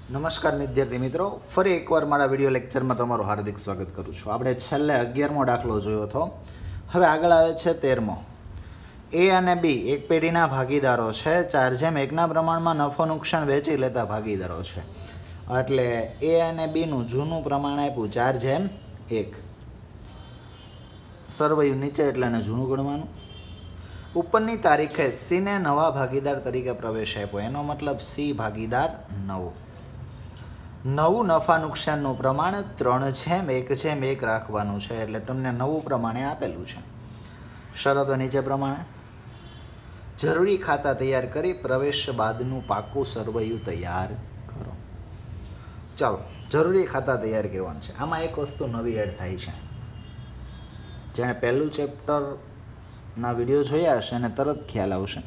નમસ્કાર વિદ્યાર્થી મિત્રો, ફરી એકવાર મારા વિડીયો લેક્ચરમાં તમારું હાર્દિક સ્વાગત કરું છું. આપણે છેલ્લે 11મો દાખલો જોયો હતો. હવે આગળ આવે છે 13મો. એ અને બી એક પેઢીના ભાગીદારો છે. 4:1 પ્રમાણમાં નફો નુકસાન વેચી લેતા ભાગીદારો છે. એટલે એ અને બીનું જૂનું પ્રમાણ આપ્યું 4:1. સરવૈયું નીચે એટલે એને જૂનું ગણવાનું. ઉપરની તારીખે સીને નવા ભાગીદાર તરીકે પ્રવેશ આપ્યો, એનો મતલબ સી ભાગીદાર નવું. નવું નફા નુકસાનનું પ્રમાણ 3:1 રાખવાનું છે. એટલે તમને નવું પ્રમાણે આપેલું છે. શરતો નીચે પ્રમાણે. જરૂરી ખાતા તૈયાર કરી પ્રવેશ બાદનું પાકું સરવૈયું તૈયાર કરો. ચાલો, જરૂરી ખાતા તૈયાર કરવાનું છે. આમાં એક વસ્તુ નવી એડ થાય છે. જેણે પહેલું ચેપ્ટરના વિડીયો જોયા હશે અને તરત ખ્યાલ આવશે.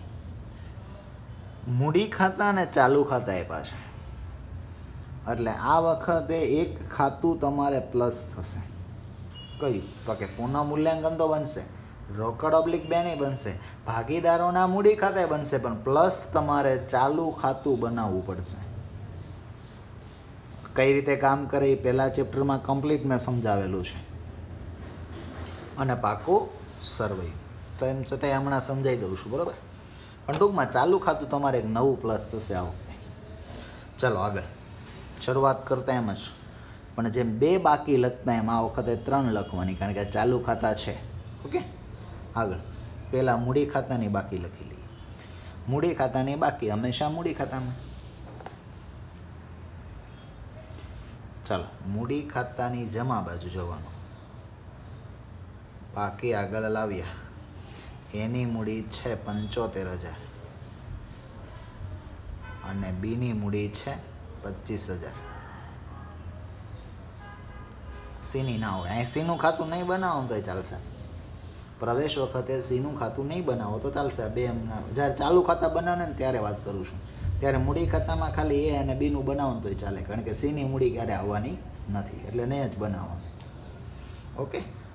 મૂડી ખાતા અને ચાલુ ખાતા આપ્યા છે. એટલે આ વખતે એક ખાતું તમારે પ્લસ થશે. કયું? તો કે પુનઃ મૂલ્યાંકન તો બનશે, રોકડ ઓબ્લિક બેની બનશે, ભાગીદારોના મૂડી ખાતે બનશે, પણ પ્લસ તમારે ચાલુ ખાતું બનાવવું પડશે. કઈ રીતે કામ કરે એ પહેલા ચેપ્ટરમાં કમ્પ્લીટ મેં સમજાવેલું છે. અને પાકું સરવૈયું તો એમ છતાંય હમણાં સમજાવી દઉં છું, બરાબર? પણ ટૂંકમાં ચાલુ ખાતું તમારે એક નવું પ્લસ થશે આ વખતે. ચલો આગળ શરૂઆત કરતા એમ જ, પણ જેમ 2 બાકી લખતા એમ આ વખતે 3 લખવાની, કારણ કે ચાલુ ખાતા છે. ઓકે, આગળ પહેલાં મૂડી ખાતાની બાકી લખી લઈએ. મૂડી ખાતાની બાકી હંમેશા મૂડી ખાતામાં. ચાલો, મૂડી ખાતાની જમા બાજુ જવાનું. બાકી આગળ લાવ્યા. એની મૂડી છે 75,000 અને બીની મૂડી છે 25,000. સીની ના હોય. અહીં સીનું ખાતું નહીં બનાવો તો ચાલશે. પ્રવેશ વખતે સીનું ખાતું નહીં બનાવો તો ચાલશે. બે જ્યારે ચાલુ ખાતા બનાવે ને ત્યારે વાત કરું છું. ત્યારે મૂડી ખાતામાં ખાલી એ અને બીનું બનાવો તોય ચાલે, કારણ કે સીની મૂડી ક્યારે આવવાની નથી, એટલે નહીં જ બનાવવાનું. ઓકે,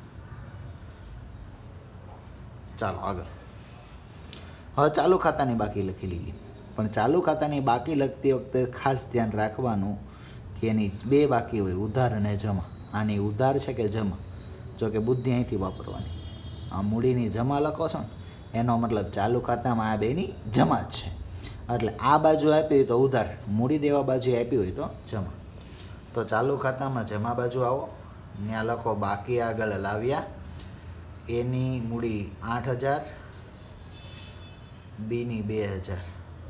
ચાલો આગળ. હવે ચાલુ ખાતાની બાકી લખી લઈએ. પણ ચાલુ ખાતાની બાકી લખતી વખતે ખાસ ધ્યાન રાખવાનું કે એની 2 બાકી હોય, ઉધાર અને જમા. આની ઉધાર છે કે જમા? જો કે બુદ્ધિ અહીંથી વાપરવાની. આ મૂડીની જમા લખો છો ને, એનો મતલબ ચાલુ ખાતામાં આ બેની જમા જ છે. એટલે આ બાજુ આપી હોય તો ઉધાર, મૂડી દેવા બાજુ આપી હોય તો જમા. તો ચાલુ ખાતામાં જમા બાજુ આવો, ત્યાં લખો બાકી આગળ લાવ્યા. એની મૂડી 8,000, બીની 2,000.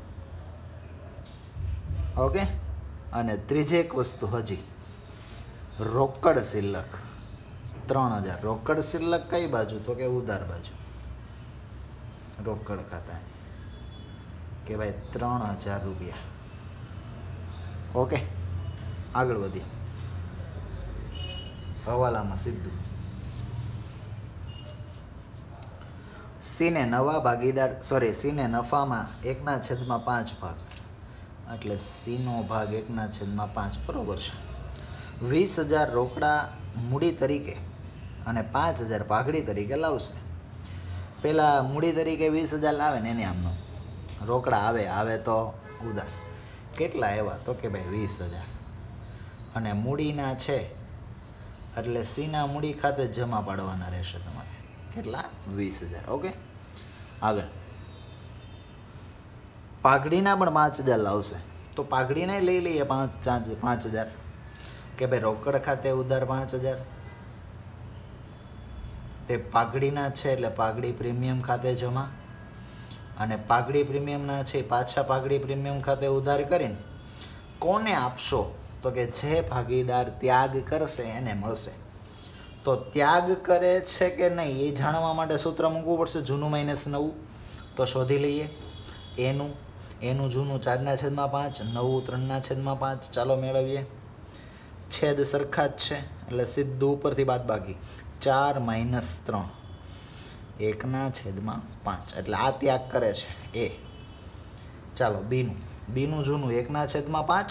ઓકે, અને ત્રીજી એક વસ્તુ હજી, રોકડ શિલ્લક 3,000. રોકડ શિલ્લક કઈ બાજુ? તો કે ઉધાર બાજુ. રોકડ ખાતા કે ભાઈ 3,000 રૂપિયા. ઓકે, આગળ વધીએ. હવાલામાં સીધું સીને નવા ભાગીદાર સીને નફામાં 1/5 ભાગ, એટલે સીનો ભાગ 1/5, બરોબર છે. 20,000 રોકડા મૂડી તરીકે અને 5,000 પાઘડી તરીકે લાવશે. પહેલાં મૂડી તરીકે 20,000 લાવે ને એને આમનો રોકડા આવે તો ઉધાર. કેટલા આવ્યા? તો કે ભાઈ 20,000. અને મૂડીના છે એટલે સીના મૂડી ખાતે જમા પાડવાના રહેશે તમારે. કેટલા? 20,000. ઓકે, આગળ પાઘડીના પણ 5,000 લાવશે. તો પાઘડીને લઈ લઈએ 5,000 કે ભાઈ રોકડ ખાતે ઉધાર 5,000. તે પાઘડીના છે એટલે પાઘડી પ્રીમિયમ ખાતે જમા, અને પાઘડી પ્રીમિયમના છે પાછા પાઘડી પ્રીમિયમ ખાતે ઉધાર કરીને કોને આપશો? તો કે જે ભાગીદાર ત્યાગ કરશે એને મળશે. તો ત્યાગ કરે છે કે નહીં એ જાણવા માટે સૂત્ર મૂકવું પડશે, જૂનું -9. તો શોધી લઈએ. એનું જૂનું 4/5, નવું 3/5. ચાલો મેળવીએ. છેદ સરખા જ છે એટલે સીધું ઉપરથી બાદ બાકી. 4 - 3 1/5. એટલે આ ત્યાગ કરે છે એ. ચાલો બીનું જૂનું 1/5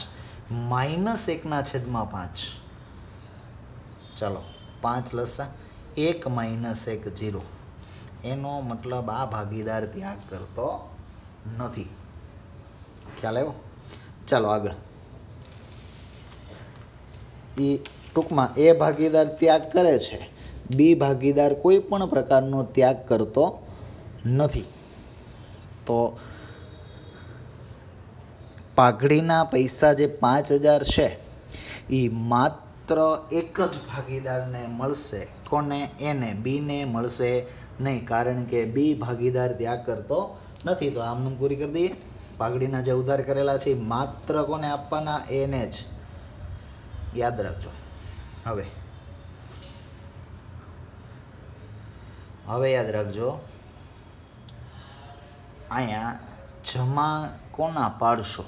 -1/5. ચાલો 5 લસા 1 - 1 0. એનો મતલબ આ ભાગીદાર ત્યાગ કરતો નથી. ખ્યાલ આવ્યો? ચાલો આગળ. એ ટૂંકમાં એ ભાગીદાર ત્યાગ કરે છે, બી ભાગીદાર કોઈ પણ પ્રકારનો ત્યાગ કરતો નથી. તો પાઘડીના પૈસા જે 5,000 છે એ માત્ર એક જ ભાગીદારને મળશે. કોને? એને. બીને મળશે નહીં, કારણ કે બી ભાગીદાર ત્યાગ કરતો નથી. તો આમ પૂરી કરી દઈએ. પાઘડીના જે ઉધાર કરેલા છે માત્ર કોને આપવાના? એને જ. યાદ રાખજો. હવે યાદ રાખજો, અહીંયા જમા કોના પાડશો?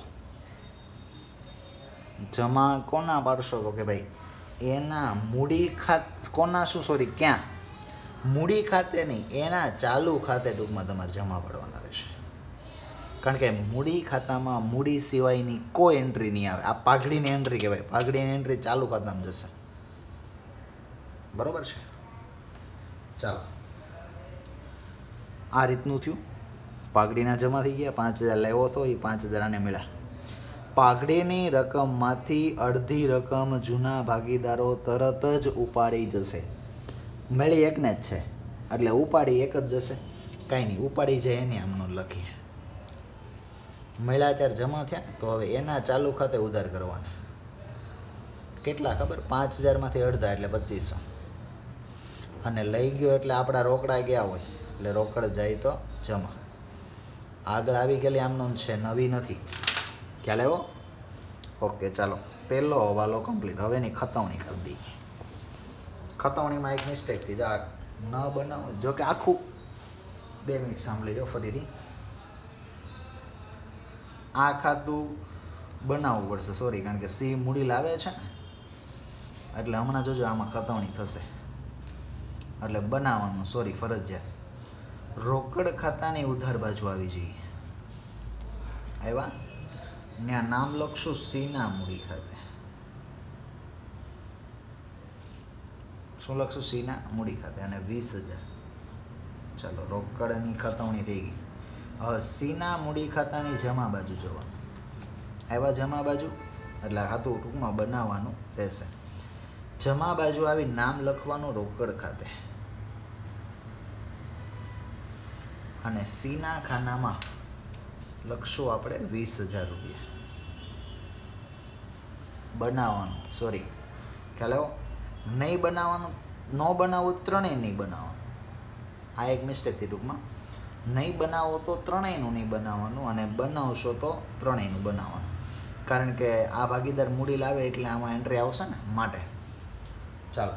જમા કોના પાડશો? તો કે ભાઈ એના મૂડી ક્યાં? મૂડી ખાતે નહીં, એના ચાલુ ખાતે ટૂંકમાં તમારે જમા પાડવાના રહેશે. કારણ કે મૂડી ખાતામાં મૂડી સિવાયની કોઈ એન્ટ્રી નહીં આવે. આ પાઘડીની એન્ટ્રી કહેવાય. પાઘડીની એન્ટ્રી ચાલુ ખાતામાં જશે. બરોબર છે? ચાલો, આ રીતનું થયું. પાઘડીના જમા થઈ ગયા. 5,000 લાવ્યો હતો, એ 5,000 આને મળ્યા. પાઘડીની રકમમાંથી અડધી રકમ જૂના ભાગીદારો તરત જ ઉપાડી જશે. મળી એકને જ છે એટલે ઉપાડી એક જ જશે. કાંઈ નહીં, ઉપાડી જાય એની આમનું લખીએ. મળ્યા ત્યારે જમા થયા, તો હવે એના ચાલુ ખાતે ઉધાર કરવાના. કેટલા ખબર? 5,000માંથી અડધા એટલે 2,500. અને લઈ ગયો એટલે આપણા રોકડા ગયા હોય એટલે રોકડ જાય તો જમા. આગળ આવી ગયેલી આમનું છે, નવી નથી. ખ્યાલ આવ્યો? ઓકે, ચાલો પહેલો હવાલો કમ્પ્લીટ. હવે એની ખતવણી કરી દઈએ. ખતવણીમાં એક મિસ્ટેક થઈ જાય, ન બનાવો. જો કે આખું 2 મિનિટ સાંભળી જાઓ ફરીથી. આ ખાતું બનાવવું પડશે, સોરી, કારણ કે સી મૂડી લાવે છે ને, એટલે હમણાં જોજો આમાં ખતવણી થશે એટલે બનાવવાનું, સોરી, ફરજિયાત. રોકડ ખાતાની ઉધાર બાજુ આવી જઈએ. આવ્યા? ત્યાં નામ લખશું સીના મૂડી ખાતે. શું લખશું? સીના મૂડી ખાતે. અને 20,000. ચાલો, રોકડની ખતવણી થઈ ગઈ. હવે સીના મૂડી ખાતાની જમા બાજુ જોવાનું. આવ્યા જમા બાજુ એટલે ખાતું ટૂંકમાં બનાવવાનું રહેશે. જમા બાજુ આવી નામ લખવાનું રોકડ ખાતે, અને સીના ખાનામાં લખશું આપણે 20,000 રૂપિયા બનાવવાનું. સોરી, ખ્યાલ આવ્યો? નહીં બનાવવાનું, ન બનાવવું ત્રણેય નહીં બનાવવાનું. આ એક મિસ્ટેક થઈ ટૂંકમાં. નહીં બનાવો તો ત્રણેયનું નહીં બનાવવાનું, અને બનાવશો તો ત્રણેયનું બનાવવાનું. કારણ કે આ ભાગીદાર મૂડી લાવે એટલે આમાં એન્ટ્રી આવશે ને, માટે. ચાલો,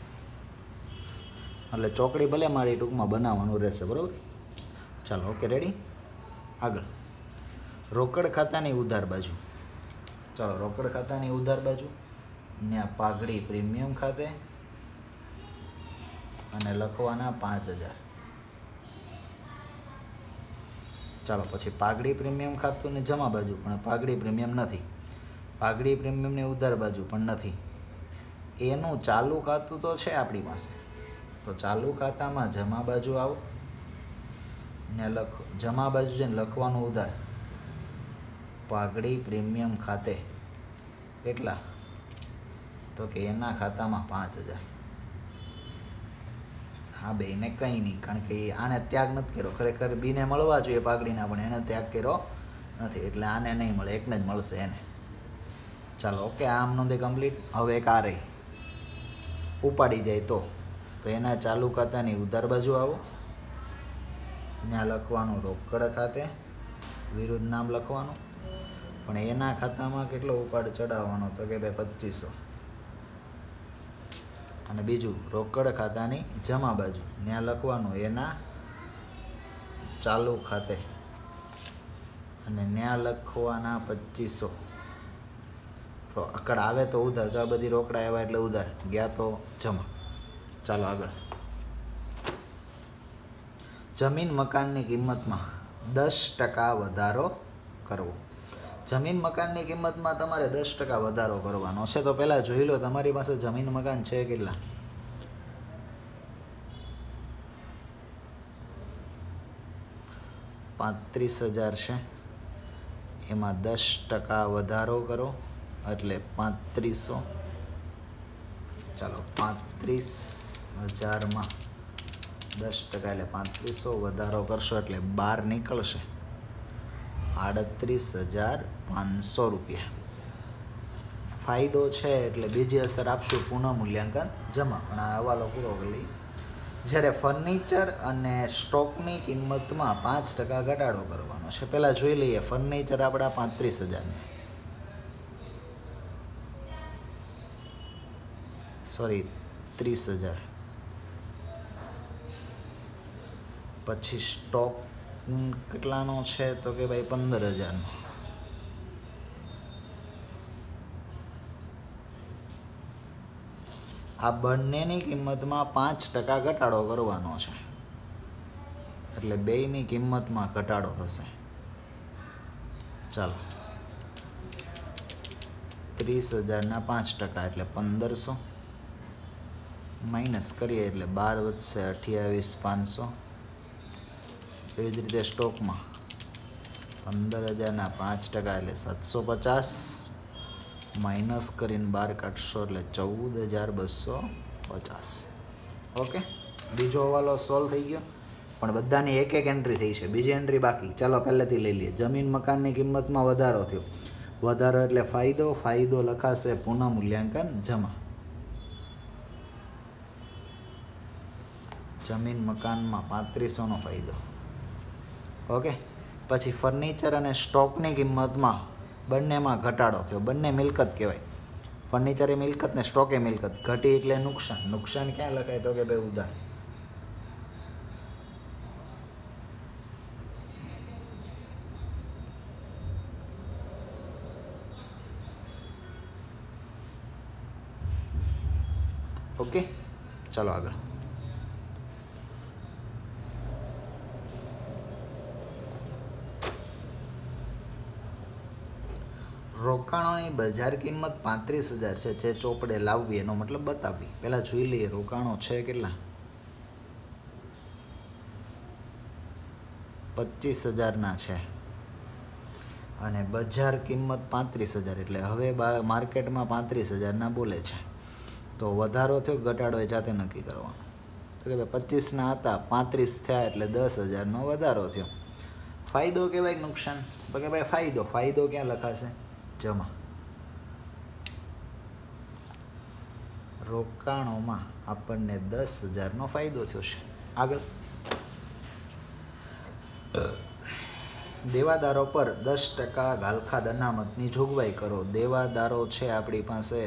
એટલે ચોકડી ભલે મારી ટૂંકમાં બનાવવાનું રહેશે. બરાબર? ચાલો, ઓકે, રેડી? આગળ રોકડ ખાતાની ઉધાર બાજુ. ચાલો, રોકડ ખાતાની ઉધાર બાજુ ત્યાં પાઘડી પ્રીમિયમ ખાતે અને લખવાના 5,000. ચાલો, પછી પાઘડી પ્રીમિયમ ખાતું ને જમા બાજુ, પણ પાઘડી પ્રીમિયમ નથી. પાઘડી પ્રીમિયમની ઉધાર બાજુ પણ નથી. એનું ચાલુ ખાતું તો છે આપણી પાસે, તો ચાલુ ખાતામાં જમા બાજુ આવો ને જમા બાજુ જઈને લખવાનું ઉધાર. પાઘડી પ્રીમિયમ ખાતે કેટલા? તો કે એના ખાતામાં 5,000. હા બેને કંઈ નહીં, કારણ કે આને ત્યાગ નથી કર્યો. ખરેખર બીને મળવા જોઈએ પાઘડીના, પણ એને ત્યાગ કર્યો નથી એટલે આને નહીં મળે, એકને જ મળશે એને. ચાલો, ઓકે, આમ નોંધે કમ્પ્લીટ. હવે એક આ રહી, ઉપાડી જાય તો એના ચાલુ ખાતાની ઉધાર બાજુ આવો, ત્યાં લખવાનું રોકડ ખાતે, વિરુદ્ધ નામ લખવાનું, પણ એના ખાતામાં કેટલો ઉપાડ ચડાવવાનો? તો કે ભાઈ 2,500. અને બીજું રોકડ ખાતાની જમા બાજુ, ત્યાં લખવાનું એના ચાલુ ખાતે, અને ત્યાં લખવાના 2,500. અકડ આવે તો ઉધાર, તો આ બધી રોકડા આવ્યા એટલે ઉધાર, ગયા તો જમા. ચાલો આગળ. જમીન મકાનની કિંમતમાં 10% વધારો કરવો. જમીન મકાનની કિંમતમાં તમારે 10% વધારો કરવાનો છે. તો પહેલાં જોઈ લો તમારી પાસે જમીન મકાન છે કેટલા. $35,000 છે, એમાં 10% વધારો કરો એટલે 3500. ચાલો 35,000 માં 10% એટલે 3500 વધારો કરશો એટલે 12 નીકળશે 38,500 રૂપિયા. ફાયદો છે એટલે બીજી અસર આપશું પુનઃ મૂલ્યાંકન જમા. પણ આ હવાલો પૂરો કરી લઈએ. જ્યારે ફર્નિચર અને સ્ટોકની કિંમતમાં 5% ઘટાડો કરવાનો છે. પહેલાં જોઈ લઈએ ફર્નિચર આપણા 35,000 સોરી 30,000. પછી સ્ટોક કેટલાનો છે તો કે ભાઈ 15,000નો. આ બંનેની કિંમતમાં 5% ઘટાડો કરવાનો છે એટલે બેયની કિંમતમાં ઘટાડો થશે. ચાલો 30,000ના 5% એટલે 1,500 માઇનસ કરીએ એટલે 12 વધશે 28,500. એવી જ રીતે સ્ટોકમાં 15,000ના 5% એટલે 750 માઇનસ કરીને 12 કાઢશો એટલે 14,250. ઓકે, બીજો હવાલો સોલ્વ થઈ ગયો. પણ બધાની એક એક એન્ટ્રી થઈ છે, બીજી એન્ટ્રી બાકી. ચાલો પહેલેથી લઈ લઈએ. જમીન મકાનની કિંમતમાં વધારો થયો. વધારો એટલે ફાયદો. ફાયદો લખાશે પુનઃ મૂલ્યાંકન જમા. જમીન મકાનમાં 3500નો ફાયદો. ઓકે, પછી ફર્નિચર અને સ્ટોકની કિંમતમાં બંનેમાં ઘટાડો થયો. બંને મિલકત કહેવાય. ફર્નિચર એ મિલકત ને સ્ટોક એ મિલકત. ઘટી એટલે નુકસાન. નુકસાન ક્યાં લખાય તો કે ભાઈ ઉધાર. ઓકે, ચાલો આગળ. રોકાણોની બજાર કિંમત 35,000 છે જે ચોપડે લાવવી એનો મતલબ બતાવવી. પહેલાં જોઈ લઈએ રોકાણો છે કેટલા. 25,000ના છે અને બજાર કિંમત 35,000 એટલે હવે માર્કેટમાં 35,000ના બોલે છે. તો વધારો થયો ઘટાડો એ જાતે નક્કી કરવાનો. તો કે ભાઈ 25ના હતા 35 થયા એટલે 10,000નો વધારો થયો. ફાયદો કહેવાય કે નુકસાન તો કે ભાઈ ફાયદો. ફાયદો ક્યાં લખાશે જમા. રોકાણોમાં આપણને 10,000નો ફાયદો થયો છે. આગળ દેવાદારો પર 10% ગાલખાદ અનામતની જોગવાઈ કરો. દેવાદારો છે આપણી પાસે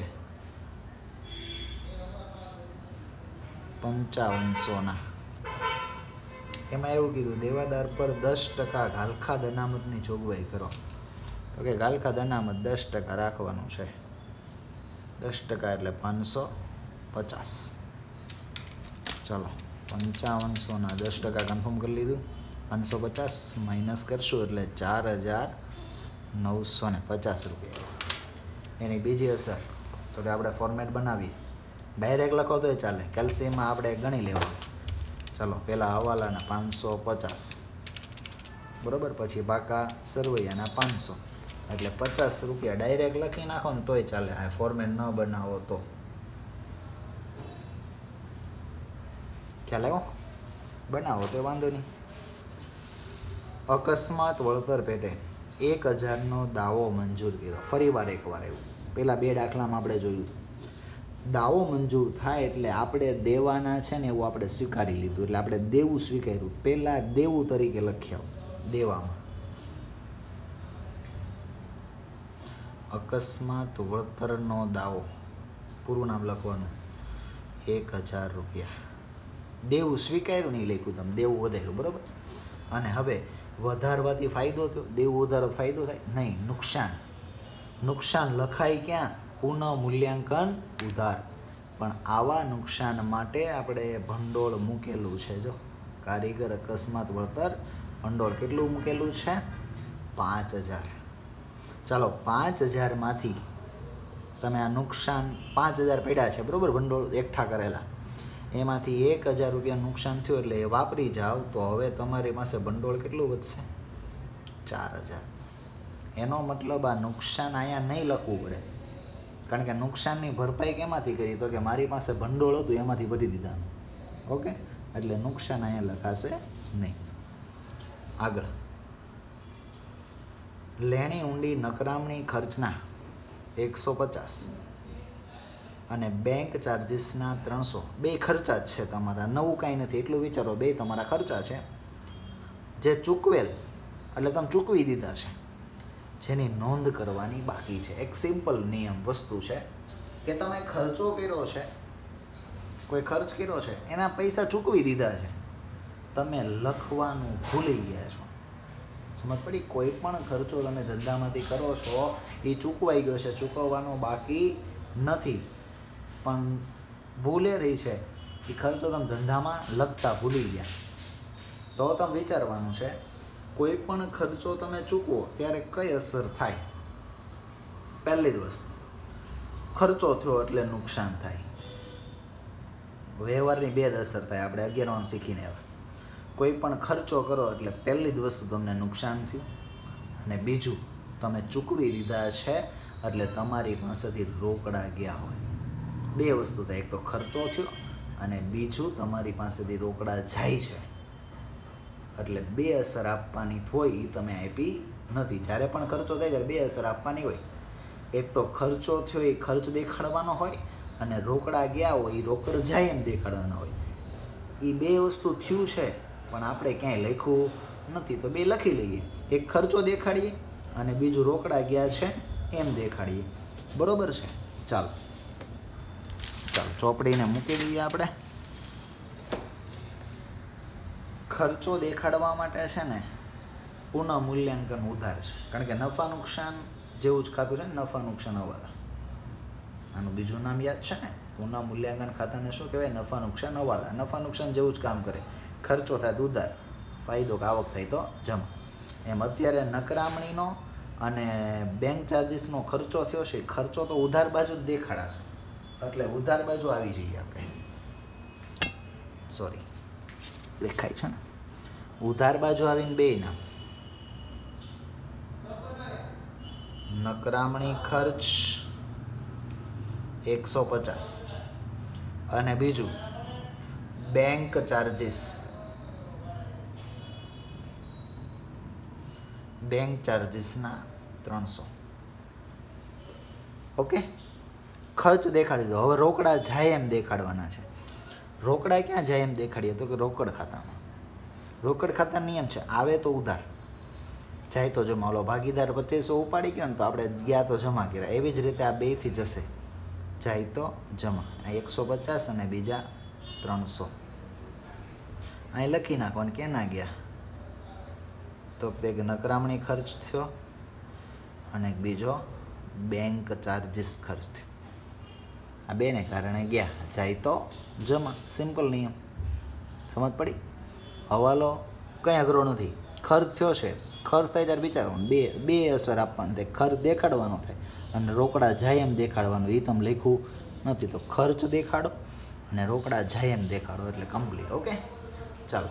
5500ના. એમાં એવું કીધું દેવાદાર પર 10% ગાલખાદ અનામતની જોગવાઈ કરો. તો કે ગાલખાદ અનામત 10% રાખવાનું છે. 10% એટલે 550. ચલો 5500ના 10% કન્ફર્મ કરી લીધું. 550 માઇનસ કરશું એટલે 4,950 રૂપિયા. એની બીજી અસર તો કે આપણે ફોર્મેટ બનાવીએ. ડાયરેક્ટ લખો તોય ચાલે. કેલ્સીયમમાં આપણે ગણી લેવાનું. ચાલો પહેલાં હવાલાના 550 બરાબર, પછી પાકા સરવૈયાના 500 એટલે 50 રૂપિયા ડાયરેક્ટ લખી નાખો ને તોય ચાલે. આ ફોર્મેટ ન બનાવો તો ખ્યાલ આવ્યો. બનાવો તો વાંધો નહીં. અકસ્માત વળતર પેટે 1,000નો દાવો મંજૂર કર્યો. ફરી વાર એકવાર એવું પહેલાં 2 દાખલામાં આપણે જોયું. દાવો મંજૂર થાય એટલે આપણે દેવાના છે ને એવું આપણે સ્વીકારી લીધું. એટલે આપણે દેવું સ્વીકાર્યું. પહેલાં દેવું તરીકે લખ્યા દેવામાં. અકસ્માત વળતરનો દાવો પૂરું નામ લખવાનું 1,000 રૂપિયા. દેવું સ્વીકાર્યું નહીં લખ્યું તમે, દેવું વધાર્યું બરાબર. અને હવે વધારવાથી ફાયદો થયો. દેવું વધારો ફાયદો થાય નહીં, નુકસાન. નુકસાન લખાય ક્યાં? પુનઃ મૂલ્યાંકન ઉધાર. પણ આવા નુકસાન માટે આપણે ભંડોળ મૂકેલું છે. જો કારીગર અકસ્માત વળતર ભંડોળ કેટલું મૂકેલું છે? 5,000. ચાલો 5,000માંથી તમે આ નુકસાન 5,000 પડ્યા છે બરાબર, ભંડોળ એકઠા કરેલા. એમાંથી 1,000 રૂપિયા નુકસાન થયું એટલે એ વાપરી જાઓ તો હવે તમારી પાસે ભંડોળ કેટલું વધશે? 4,000. એનો મતલબ આ નુકસાન અહીંયા નહીં લખવું પડે, કારણ કે નુકસાનની ભરપાઈ કેમાંથી કરી? તો કે મારી પાસે ભંડોળ હતું એમાંથી ભરી દીધા. ઓકે, એટલે નુકસાન અહીંયા લખાશે નહીં. આગળ, લેણી ઊંડી નકરામણી ખર્ચના 150 અને બેંક ચાર્જીસના 300. બે ખર્ચા જ છે તમારા, નવું કાંઈ નથી એટલું વિચારો. બે તમારા ખર્ચા છે જે ચૂકવેલ એટલે તમે ચૂકવી દીધા છે, જેની નોંધ કરવાની બાકી છે. એક સિમ્પલ નિયમ વસ્તુ છે કે તમે ખર્ચો કર્યો છે, કોઈ ખર્ચ કર્યો છે, એના પૈસા ચૂકવી દીધા છે, તમે લખવાનું ભૂલી ગયા છો. સમજ પડી? કોઈ પણ ખર્ચો તમે ધંધામાંથી કરો છો એ ચૂકવાઈ ગયો છે, ચૂકવવાનો બાકી નથી, પણ ભૂલે રહી છે એ ખર્ચો તમે ધંધામાં લખતા ભૂલી ગયા. તો તમે વિચારવાનું છે કોઈ પણ ખર્ચો તમે ચૂકવો ત્યારે કઈ અસર થાય. પહેલી જ વસ્તુ, ખર્ચો થયો એટલે નુકસાન થાય. વ્યવહારની બે જ અસર થાય. આપણે 11માં શીખીને આવે, કોઈ પણ ખર્ચો કરો એટલે પહેલી જ વસ્તુ તમને નુકસાન થયું, અને બીજું તમે ચૂકવી દીધા છે એટલે તમારી પાસેથી રોકડા ગયા હોય. બે વસ્તુ થાય, એક તો ખર્ચો થયો અને બીજું તમારી પાસેથી રોકડા જાય છે. એટલે બે અસર આપવાની હોય એ તમે આપી નથી. જ્યારે પણ ખર્ચો થાય ત્યારે બે અસર આપવાની હોય. એક તો ખર્ચો થયો એ ખર્ચ દેખાડવાનો હોય, અને રોકડા ગયા હોય એ રોકડ જાય એમ દેખાડવાના હોય. એ બે વસ્તુ થયું છે પણ આપણે ક્યાંય લખ્યું નથી, તો બે લખી લઈએ. એક ખર્ચો દેખાડીએ અને બીજું રોકડા ગયા છે એમ દેખાડીએ. બરોબર છે? ચાલો ચોપડીને મૂકી દઈએ. આપણે ખર્ચો દેખાડવા માટે છે ને પુનઃ મૂલ્યાંકન ઉધાર છે, કારણ કે નફા નુકસાન જેવું જ ખાતું છે ને, નફા નુકસાન હવાલા. આનું બીજું નામ યાદ છે ને? પુનઃ મૂલ્યાંકન ખાતાને શું કહેવાય? નફા નુકસાન હવાલા. નફા નુકસાન જેવું જ કામ કરે. ખર્ચો થાય તો ઉધાર, ફાયદો કે આવક થાય તો જમા. એમ અત્યારે નકરામણીનો અને બેંક ચાર્જીસનો ખર્ચો થયો છે, ખર્ચો તો ઉધાર બાજુ જ દેખાડાશે, એટલે ઉધાર બાજુ આવી જઈએ આપણે. સોરી, દેખાય છે ને? ઉધાર બાજુ આવીને બે નામ, નકરામણી ખર્ચ 150 અને બીજું બેંક ચાર્જીસ, બેંક ચાર્જીસના 300. ઓકે, ખર્ચ દેખાડી દો. હવે રોકડા જાય એમ દેખાડવાના છે. રોકડા ક્યાં જાય એમ દેખાડીએ? તો કે રોકડ ખાતામાં. રોકડ ખાતા નિયમ છે, આવે તો ઉધાર, જાય તો જમા. ઓલો ભાગીદાર 2500 ઉપાડી ગયો ને તો આપણે ગયા તો જમા કર્યા. એવી જ રીતે આ બેથી જશે, જાય તો જમા. આ 150 અને બીજા 300 અહીં લખી નાખવાનું. ક્યાં ગયા? તો તે નકરામણી ખર્ચ થયો અને બીજો બેંક ચાર્જીસ ખર્ચ થયો. આ બેને કારણે ગયા, જાય તો જમા. સિમ્પલ નિયમ, સમજ પડી? હવાલો કંઈ અઘરો નથી. ખર્ચ થયો છે, ખર્ચ થાય ત્યારે વિચારવાનું. બે અસર આપવાની થાય. ખર્ચ દેખાડવાનો થાય અને રોકડા જાય એમ દેખાડવાનું. એ તમે લખ્યું નથી તો ખર્ચ દેખાડો અને રોકડા જાય એમ દેખાડો એટલે કમ્પ્લીટ. ઓકે, ચાલો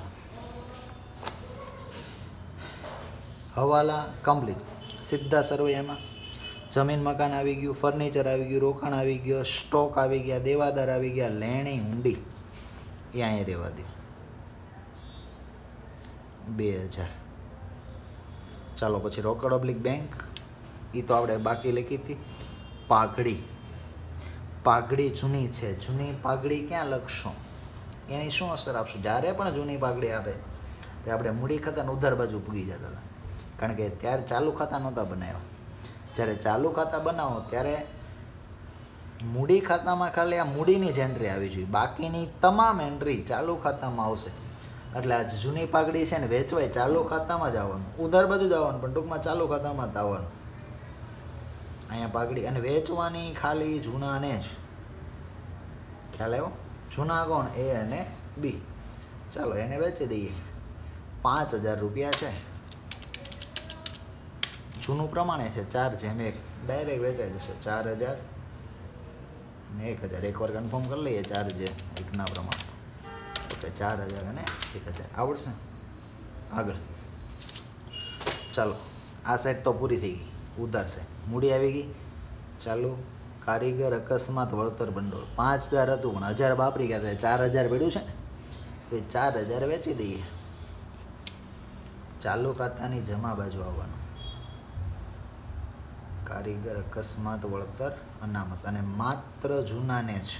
હવાલા કમ્પ્લીટ. સીધા સરવૈયામાં જમીન મકાન આવી ગયું, ફર્નિચર આવી ગયું, રોકાણ આવી ગયો, સ્ટોક આવી ગયા, દેવાદાર આવી ગયા, લેણી ઊંડી એ અહીંયા રહેવા દે 2000. ચાલો પછી રોકડ ઓબ્લિક બેંક, એ તો આપણે બાકી લખી હતી. પાઘડી, પાઘડી જૂની છે, જૂની પાઘડી ક્યાં લખશો? એની શું અસર આપશું? જ્યારે પણ જૂની પાઘડી આપે તે આપણે મૂડી ખાતાને ઉધાર બાજુ પૂગી જતા હતા, કારણ કે ત્યારે ચાલુ ખાતા નહોતા બનાવ્યા. જ્યારે ચાલુ ખાતા બનાવો ત્યારે મૂડી ખાતામાં ખાલી આ મૂડીની જ એન્ટ્રી આવી જોઈએ, બાકીની તમામ એન્ટ્રી ચાલુ ખાતામાં આવશે. એટલે આ જૂની પાઘડી છે ને વેચવાય ચાલુ ખાતામાં જ આવવાનું, ઉધાર બાજુ જ આવવાનું, પણ ટૂંકમાં ચાલુ ખાતામાં જ આવવાનું. અહીંયા પાઘડી અને વેચવાની ખાલી જૂનાને જ. ખ્યાલ આવ્યો? જૂના કોણ? એ અને બી. ચાલો એને વેચી દઈએ. 5000 રૂપિયા છે, જૂનું પ્રમાણે છે 4:1, ડાયરેક્ટ વેચાઈ જશે. 4000 અને 1000, એકવાર કન્ફર્મ કરી લઈએ. 4:1 પ્રમાણે ઓકે, 4000 અને 1000 આવડશે. આગળ ચાલો, આ સાઈડ તો પૂરી થઈ ગઈ. ઉધાર સાઈડ મૂડી આવી ગઈ, ચાલુ કારીગર અકસ્માત વળતર ભંડોળ 5000 હતું પણ 1000 વાપરી ગયા, 4000 પડ્યું છે ને, એ 4000 વેચી દઈએ. ચાલુ ખાતાની જમા બાજુ આવવાનું. કારીગર અકસ્માત વળતર અનામત, અને માત્ર જૂનાને જ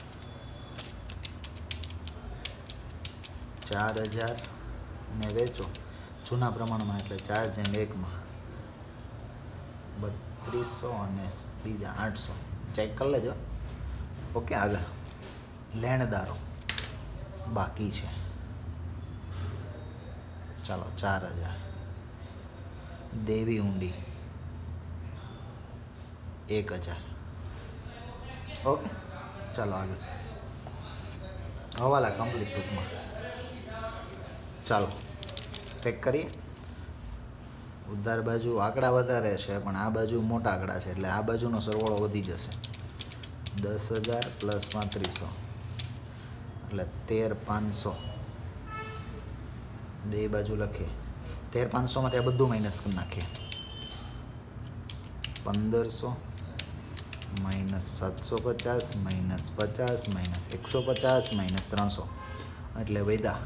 4000 ને વેચો જૂના પ્રમાણમાં, એટલે 4/1 3200 અને બીજા 800. ચેક કરી લેજો. ઓકે, આગળ લેણદારો બાકી છે. ચાલો 4000. દેવી ઊંડી 1000. ઓકે, ચાલો આગળ હવાલા કમ્પ્લીટ ટૂંકમાં. ચાલો પેક કરીએ. ઉધાર બાજુ આંકડા વધારે છે પણ આ બાજુ મોટા આંકડા છે એટલે આ બાજુનો સરવાળો વધી જશે. 10,000 પ્લસ 3500 એટલે 13,500. બે બાજુ લખીએ. 13,500માંથી આ બધું માઇનસ કરી નાખીએ. 1500 માઇનસ 750 માઇનસ 50 માઇનસ 150 માઇનસ 300 એટલે વધ્યા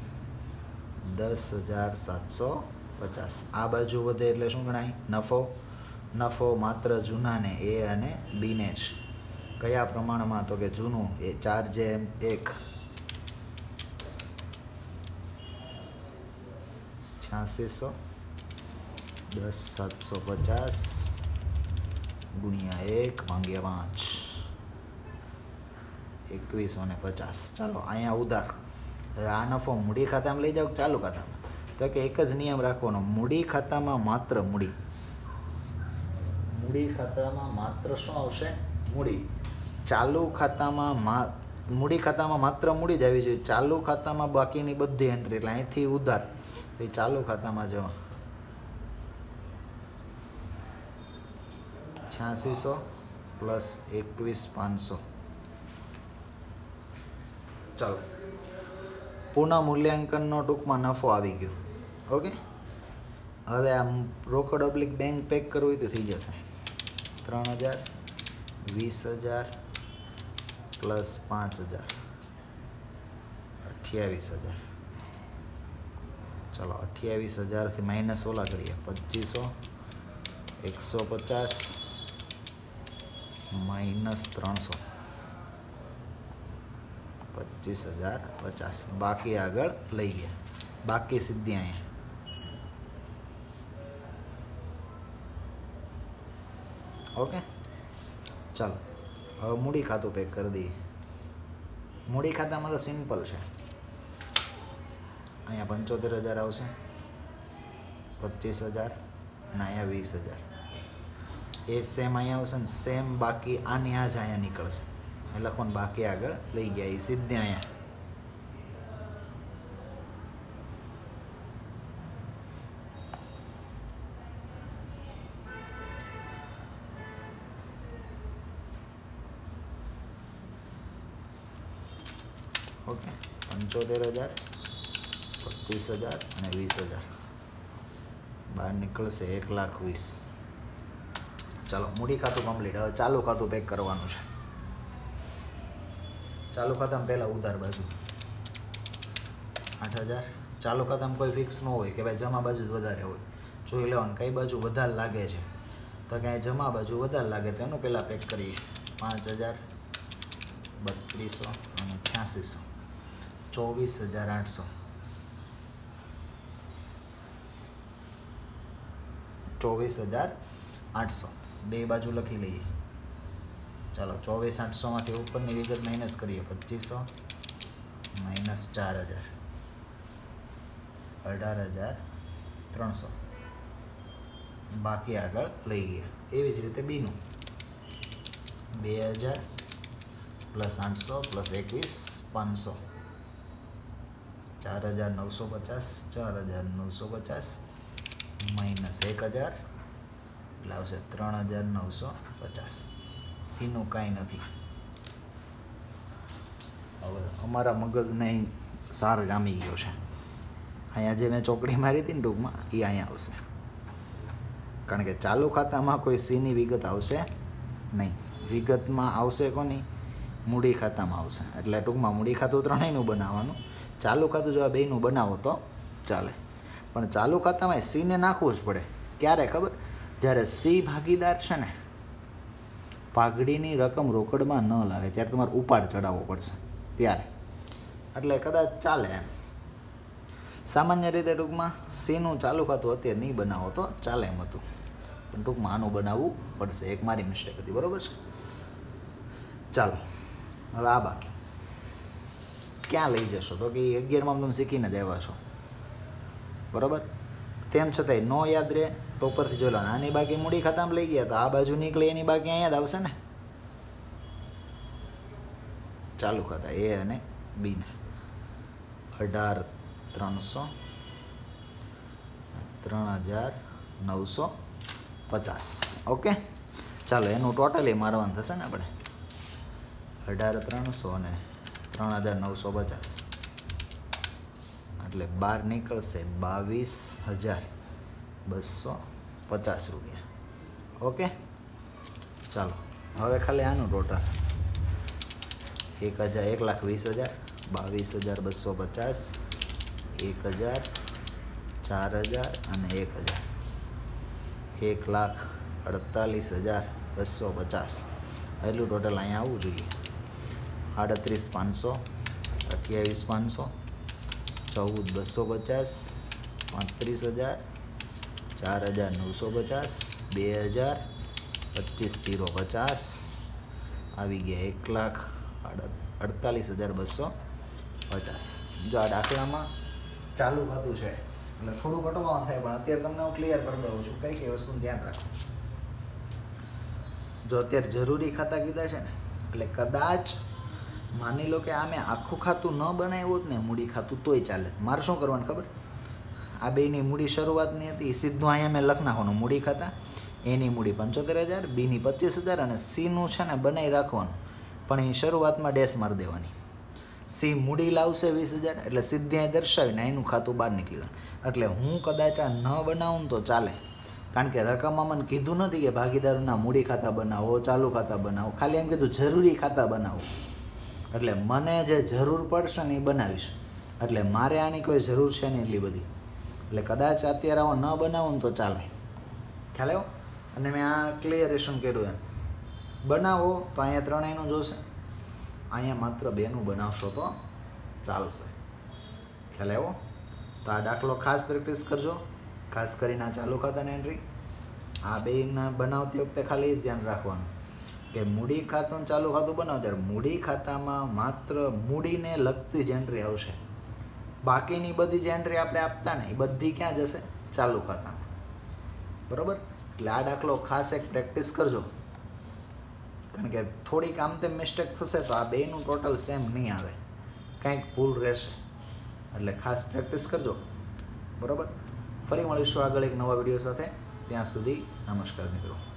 10,750. આ બાજુ વધે એટલે શું ગણાય? નફો. નફો માત્ર જૂનાને એ અને બીને જ. કયા પ્રમાણમાં? તો કે જૂનું એ 4/1 8600 10,750 ગુણ્યા 1 ભાગ્યા 5 2150. ચાલો અહીંયા ઉધાર. હવે આ નફો મૂડી ખાતામાં લઈ જાઓ ચાલુ ખાતામાં? તો કે એક જ નિયમ રાખવાનો, મૂડી ખાતામાં માત્ર મૂડી. મૂડી ખાતામાં માત્ર શું આવશે? મૂડી. ચાલુ ખાતામાં મૂડી ખાતામાં માત્ર મૂડી જ આવી જોઈએ. ચાલુ ખાતામાં બાકીની બધી એન્ટ્રી, એટલે અહીંથી ઉધાર એ ચાલુ ખાતામાં જવા. 8600 પ્લસ 21,500. ચાલો પુનઃ મૂલ્યાંકનનો ટૂંકમાં નફો આવી ગયો. ઓકે, હવે આમ રોકડ ઓબ્લિક બેંક પેક કરવું હોય તો થઈ જશે. 3000 20,000 પ્લસ 5,000 28,000. ચલો 28,000થી માઇનસ ઓલા કરીએ 2500 150 માઇનસ 300 25,050. બાકી આગળ લઈ ગયા. બાકી સીધી અહીંયા. ઓકે, ચાલો હવે મૂડી ખાતું પેક કરી દઈએ. મૂડી ખાતામાં તો સિમ્પલ છે. અહીંયા 75,000 આવશે, 25,000 અને અહીંયા 20,000. એ સેમ અહીંયા આવશે ને સેમ બાકી આની આ જ અહીંયા નીકળશે. એ લખવાનું બાકી આગળ લઈ ગયા. એ સીધે અહીંયા. ઓકે, 75,000 25,000 અને 20,000. બહાર નીકળશે 1,20,000. ચાલો મૂડી ખાતું કમ્પ્લીટ. હવે ચાલુ ખાતું પેક કરવાનું છે. ચાલુ ખાતામાં પહેલાં ઉધાર બાજુ 8,000. ચાલુ ખાતામાં કોઈ ફિક્સ ન હોય કે ભાઈ જમા બાજુ જ વધારે હોય. જોઈ લેવાનું કઈ બાજુ વધારે લાગે છે. તો ક્યાંય જમા બાજુ વધારે લાગે તો એનું પહેલાં પેક કરીએ. 5,000 3200 અને 8600 24,800 24,800. બે બાજુ લખી લઈએ. ચાલો 24,800માંથી ઉપરની વિગત માઇનસ કરીએ. 2500 માઇનસ 4,000 18,300. બાકી આગળ લઈ ગયા. એવી જ રીતે બીનું 2,000 પ્લસ 800 પ્લસ 21,500 4,950 4,950 માઇનસ 1,000 એટલે આવશે 3,950. સીનું કાંઈ નથી. હવે અમારા મગજને સાર જામી ગયો છે. અહીંયા જે મેં ચોકડી મારી હતી ને ટૂંકમાં એ અહીંયા આવશે. કારણ કે ચાલુ ખાતામાં કોઈ સીની વિગત આવશે નહીં. વિગતમાં આવશે કોની? મૂડી ખાતામાં આવશે. એટલે ટૂંકમાં મૂડી ખાતું ત્રણેયનું બનાવવાનું. ચાલુ ખાતું જો આ બેયનું બનાવો તો ચાલે, પણ ચાલુ ખાતામાં સીને નાખવું જ પડે. ક્યારે ખબર? જ્યારે સી ભાગીદાર છે ને પાઘડીની રકમ રોકડમાં ન લાવે ત્યારે તમારે ઉપાડ ચડાવવો પડશે ત્યારે, એટલે કદાચ ચાલે એમ. સામાન્ય રીતે ટૂંકમાં સીનું ચાલુ ખાતું અત્યારે નહીં બનાવો તો ચાલે એમ હતું, પણ ટૂંકમાં આનું બનાવવું પડશે. એક મારી મિસ્ટેક હતી, બરાબર છે. ચાલો હવે આ બાકી ક્યાં લઈ જશો? તો કે 11માં તમે શીખીને જ આવ્યા છો, બરાબર. તેમ છતાંય નો યાદ રહે તો ઉપરથી જોઈ લો. આની બાકી મૂડી ખાતામાં લઈ ગયા તો આ બાજુ નીકળે એની બાકી અહીંયા જ આવશે ને. ચાલુ ખાતા એ અને બીને 18,300 3,950. ઓકે, ચાલો એનું ટોટલી મારવાનું થશે ને આપણે. 18,300 અને 3,950 એટલે બહાર નીકળશે 22,250 રૂપિયા. ઓકે, ચાલો હવે ખાલી આનું ટોટલ 1,20,000, 22,250, 1,000, 4,000 અને 1,000. 1,48,250 એટલું ટોટલ અહીંયા આવવું જોઈએ. 38,500, 28,500, 14,250, 35,000, 4,950, 2,000, 25,050 આવી ગયા 1,48,250. જો આ દાખલામાં ચાલુ ખાતું છે એટલે થોડું ઘટવાનું થાય, પણ અત્યારે તમને હું ક્લિયર કરી દઉં છું કઈ કઈ વસ્તુનું ધ્યાન રાખો. જો અત્યારે જરૂરી ખાતા કીધા છે ને, એટલે કદાચ માની લો કે આ મેં આખું ખાતું ન બનાવ્યું હોત ને મૂડી ખાતું તોય ચાલે. મારે શું કરવાનું ખબર? આ બેની મૂડી શરૂઆતની હતી, સીધું અહીંયા મેં લખ નાખવાનું મૂડી ખાતા. એની મૂડી 75,000, બીની 25,000 અને સીનું છે ને બનાવી રાખવાનું, પણ એ શરૂઆતમાં ડેશ મારી દેવાની. સી મૂડી લાવશે 20,000 એટલે સીધી અહીં દર્શાવીને એનું ખાતું બહાર નીકળી જાય. એટલે હું કદાચ આ ન બનાવું તો ચાલે, કારણ કે રકમમાં મને કીધું નથી કે ભાગીદારોના મૂડી ખાતા બનાવો, ચાલુ ખાતા બનાવો, ખાલી એમ કીધું જરૂરી ખાતા બનાવો. એટલે મને જે જરૂર પડશે ને એ બનાવીશ, એટલે મારે આની કોઈ જરૂર છે નહીં એટલી બધી. એટલે કદાચ અત્યારે આવો ન બનાવું તો ચાલે. ખ્યાલ આવ્યો? અને મેં આ ક્લિયરેશન કર્યું એમ. બનાવો તો અહીંયા ત્રણેયનું જોશે, અહીંયા માત્ર બેનું બનાવશો તો ચાલશે. ખ્યાલ આવ્યો? તો આ દાખલો ખાસ પ્રેક્ટિસ કરજો, ખાસ કરીને આ ચાલુ ખાતાની એન્ટ્રી. આ બેના બનાવતી વખતે ખાલી ધ્યાન રાખવાનું કે મૂડી ખાતું ચાલુ ખાતું બનાવો ત્યારે મૂડી ખાતામાં માત્ર મૂડીને લગતી જ એન્ટ્રી આવશે. બાકીની બધી જે એન્ટ્રી આપણે આપતા ને એ બધી ક્યાં જશે? ચાલુ ખાતામાં. બરાબર? એટલે આ દાખલો ખાસ એક પ્રેક્ટિસ કરજો, કારણ કે થોડીક આમ તેમ મિસ્ટેક થશે તો આ બેનું ટોટલ સેમ નહીં આવે, કંઈક ભૂલ રહેશે. એટલે ખાસ પ્રેક્ટિસ કરજો. બરાબર? ફરી મળીશું આગળ એક નવા વિડીયો સાથે. ત્યાં સુધી નમસ્કાર મિત્રો.